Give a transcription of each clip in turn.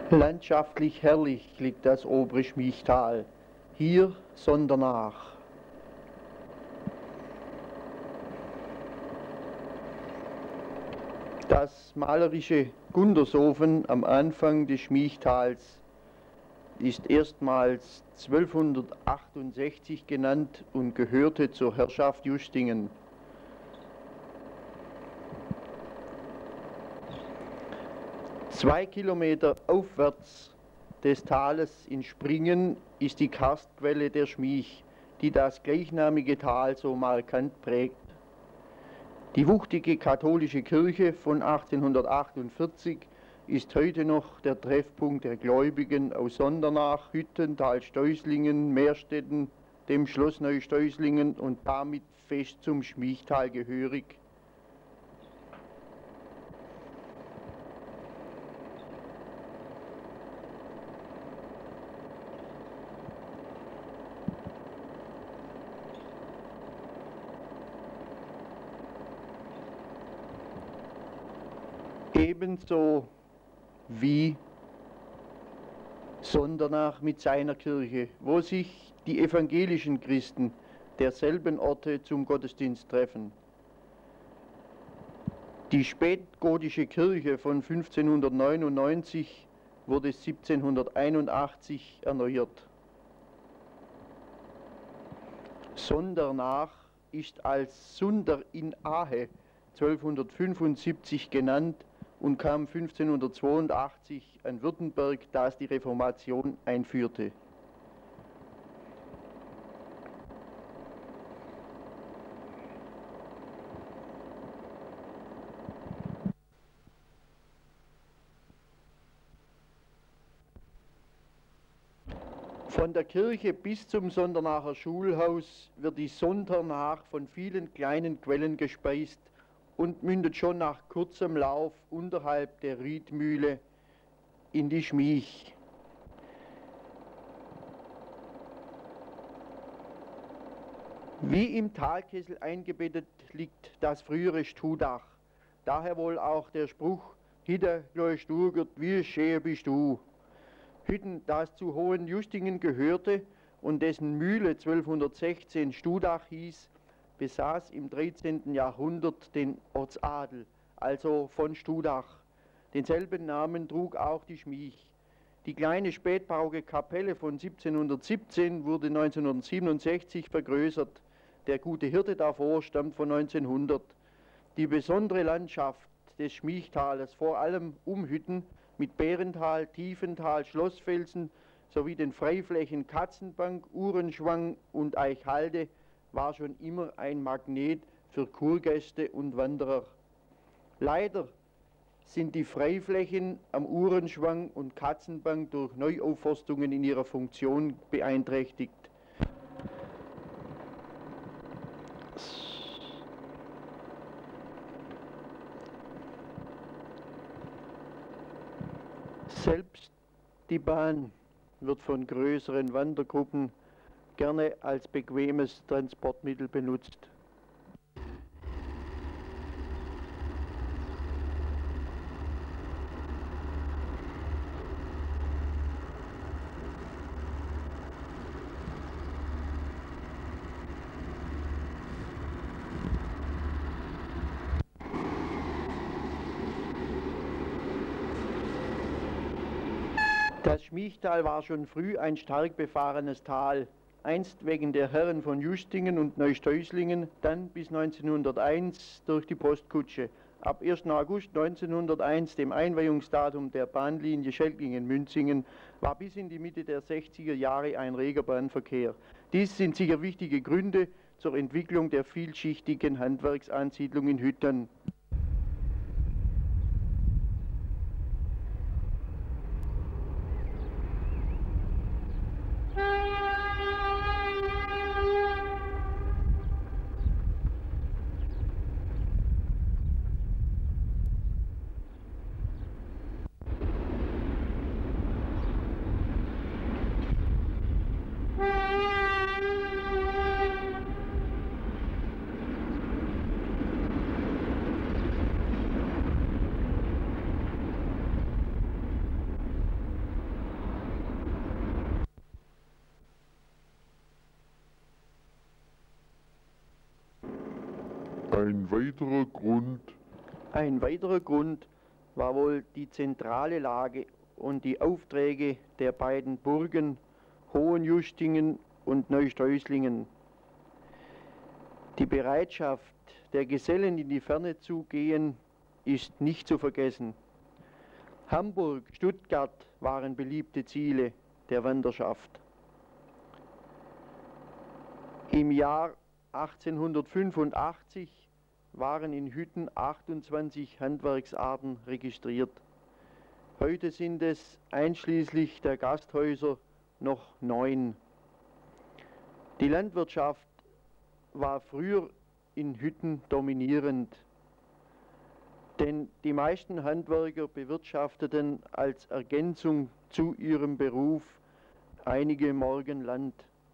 Landschaftlich herrlich liegt das obere Schmiechtal, hier Sondernach. Das malerische Gundershofen am Anfang des Schmiechtals ist erstmals 1268 genannt und gehörte zur Herrschaft Justingen. Zwei Kilometer aufwärts des Tales in Springen ist die Karstquelle der Schmiech, die das gleichnamige Tal so markant prägt. Die wuchtige katholische Kirche von 1848 ist heute noch der Treffpunkt der Gläubigen aus Sondernach, Hütten, Talsteußlingen, Meerstetten, dem Schloss Neusteußlingen und damit fest zum Schmiechtal gehörig. Ebenso wie Sondernach mit seiner Kirche, wo sich die evangelischen Christen derselben Orte zum Gottesdienst treffen. Die spätgotische Kirche von 1599 wurde 1781 erneuert. Sondernach ist als Sunder in Ahe 1275 genannt und kam 1582 an Württemberg, das die Reformation einführte. Von der Kirche bis zum Sondernacher Schulhaus wird die Sondernach von vielen kleinen Quellen gespeist und mündet schon nach kurzem Lauf unterhalb der Riedmühle in die Schmiech. Wie im Talkessel eingebettet liegt das frühere Studach. Daher wohl auch der Spruch, Hider Sturgert, wie schön bist du. Hütten, das zu Hohenjustingen gehörte und dessen Mühle 1216 Studach hieß, besaß im 13. Jahrhundert den Ortsadel, also von Studach. Denselben Namen trug auch die Schmiech. Die kleine spätbarocke Kapelle von 1717 wurde 1967 vergrößert. Der gute Hirte davor stammt von 1900. Die besondere Landschaft des Schmiechtales, vor allem um Hütten mit Bärental, Tiefental, Schlossfelsen sowie den Freiflächen Katzenbank, Uhrenschwang und Eichhalde, war schon immer ein Magnet für Kurgäste und Wanderer. Leider sind die Freiflächen am Uhrenschwang und Katzenbank durch Neuaufforstungen in ihrer Funktion beeinträchtigt. Selbst die Bahn wird von größeren Wandergruppen gerne als bequemes Transportmittel benutzt. Das Schmiechtal war schon früh ein stark befahrenes Tal. Einst wegen der Herren von Justingen und Neusteußlingen, dann bis 1901 durch die Postkutsche. Ab 1. August 1901, dem Einweihungsdatum der Bahnlinie Schelklingen-Münzingen, war bis in die Mitte der 60er Jahre ein reger Bahnverkehr. Dies sind sicher wichtige Gründe zur Entwicklung der vielschichtigen Handwerksansiedlung in Hütten. Ein weiterer Grund war wohl die zentrale Lage und die Aufträge der beiden Burgen Hohenjustingen und Neustreuslingen. Die Bereitschaft der Gesellen in die Ferne zu gehen, ist nicht zu vergessen. Hamburg, Stuttgart waren beliebte Ziele der Wanderschaft. Im Jahr 1885 waren in Hütten 28 Handwerksarten registriert. Heute sind es einschließlich der Gasthäuser noch 9. Die Landwirtschaft war früher in Hütten dominierend, denn die meisten Handwerker bewirtschafteten als Ergänzung zu ihrem Beruf einige Morgen Land.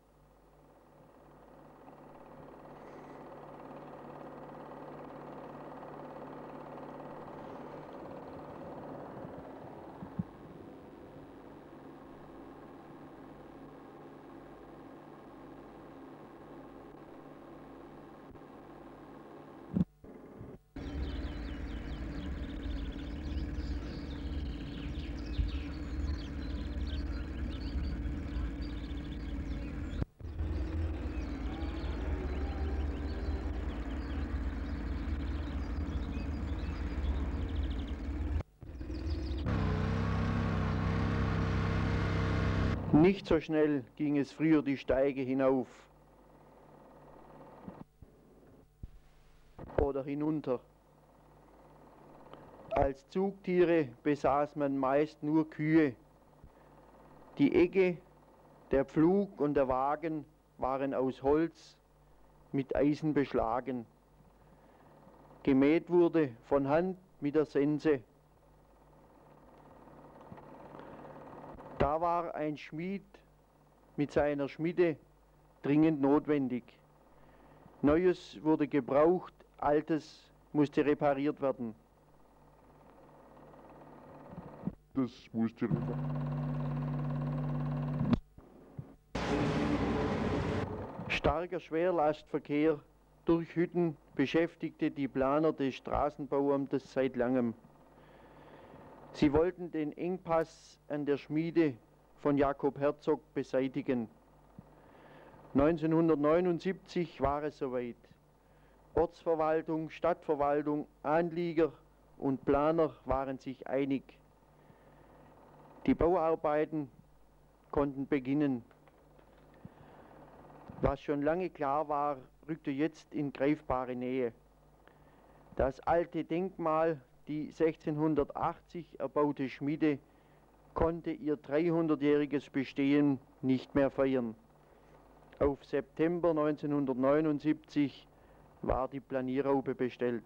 Nicht so schnell ging es früher die Steige hinauf oder hinunter. Als Zugtiere besaß man meist nur Kühe. Die Egge, der Pflug und der Wagen waren aus Holz mit Eisen beschlagen. Gemäht wurde von Hand mit der Sense. Da war ein Schmied mit seiner Schmiede dringend notwendig. Neues wurde gebraucht, Altes musste repariert werden. Starker Schwerlastverkehr durch Hütten beschäftigte die Planer des Straßenbauamtes seit langem. Sie wollten den Engpass an der Schmiede von Jakob Herzog beseitigen. 1979 war es soweit. Ortsverwaltung, Stadtverwaltung, Anlieger und Planer waren sich einig. Die Bauarbeiten konnten beginnen. Was schon lange klar war, rückte jetzt in greifbare Nähe. Das alte Denkmal, die 1680 erbaute Schmiede, konnte ihr 300-jähriges Bestehen nicht mehr feiern. Auf September 1979 war die Planierraupe bestellt.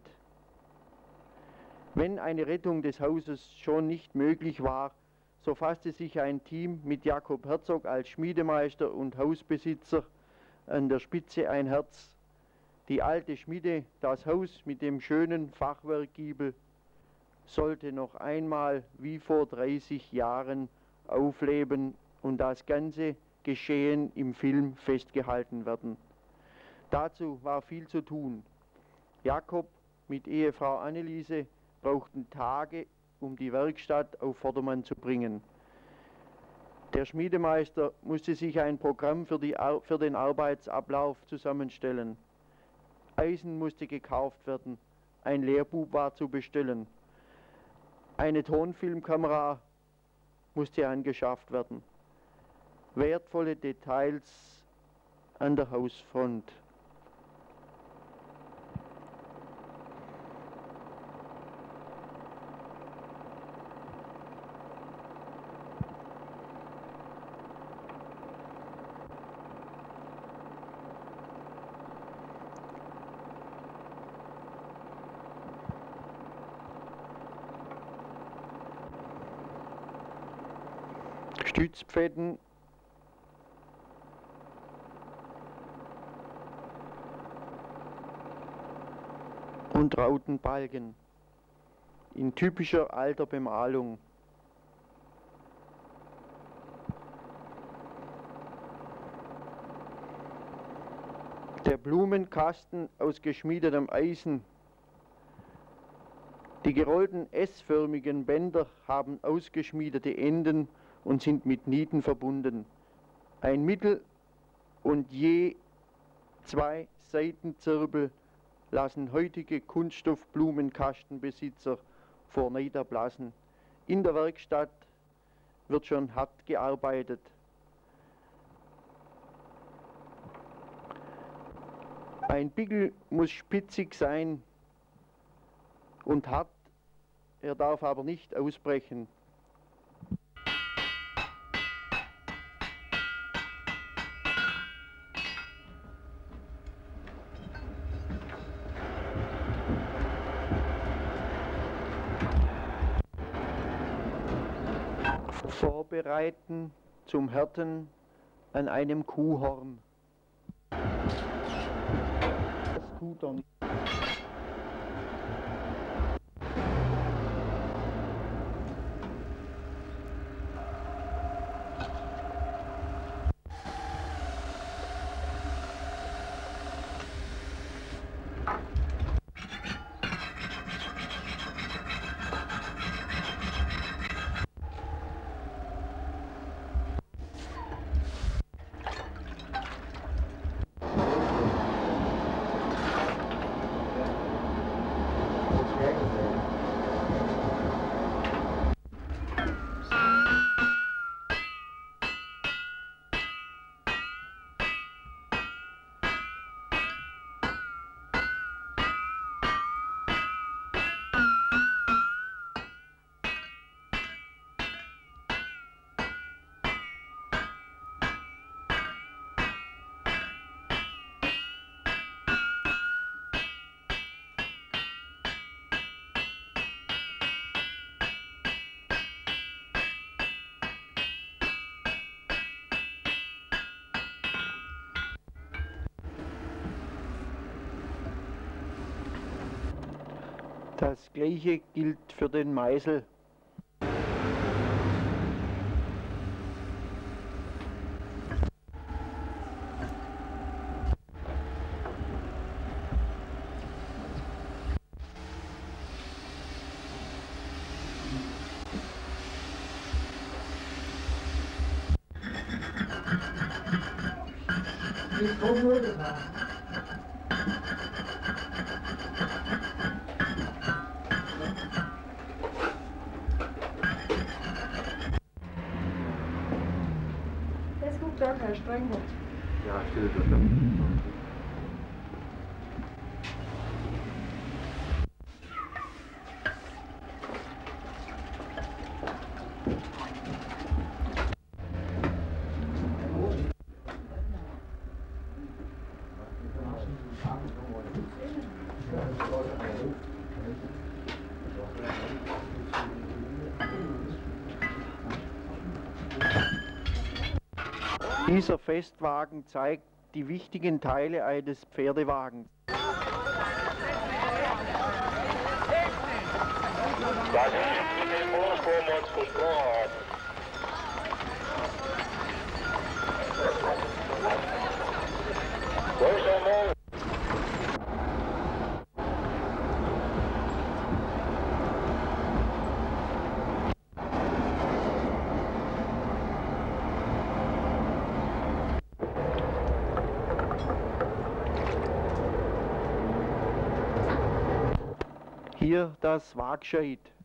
Wenn eine Rettung des Hauses schon nicht möglich war, so fasste sich ein Team mit Jakob Herzog als Schmiedemeister und Hausbesitzer an der Spitze ein Herz. Die alte Schmiede, das Haus mit dem schönen Fachwerkgiebel, sollte noch einmal wie vor 30 Jahren aufleben und das ganze Geschehen im Film festgehalten werden. Dazu war viel zu tun. Jakob mit Ehefrau Anneliese brauchten Tage, um die Werkstatt auf Vordermann zu bringen. Der Schmiedemeister musste sich ein Programm für den Arbeitsablauf zusammenstellen. Eisen musste gekauft werden, ein Lehrbub war zu bestellen. Eine Tonfilmkamera musste angeschafft werden. Wertvolle Details an der Hausfront. Stützpfäden und Rautenbalken in typischer alter Bemalung. Der Blumenkasten aus geschmiedetem Eisen. Die gerollten S-förmigen Bänder haben ausgeschmiedete Enden und sind mit Nieten verbunden. Ein Mittel- und je 2 Seitenzirbel lassen heutige Kunststoffblumenkastenbesitzer vor Neid erblassen. In der Werkstatt wird schon hart gearbeitet. Ein Bickel muss spitzig sein und hart, er darf aber nicht ausbrechen. Vorbereiten zum Härten an einem Kuhhorn. Das tut er nicht. Das Gleiche gilt für den Meißel. Jetzt guckt da kein Strenger. Ja, stimmt. Das stimmt. Dieser Festwagen zeigt die wichtigen Teile eines Pferdewagens. Das ist den Vorsprung uns versprochen hat. Wo ist der Mann? Hier das Wagscheit.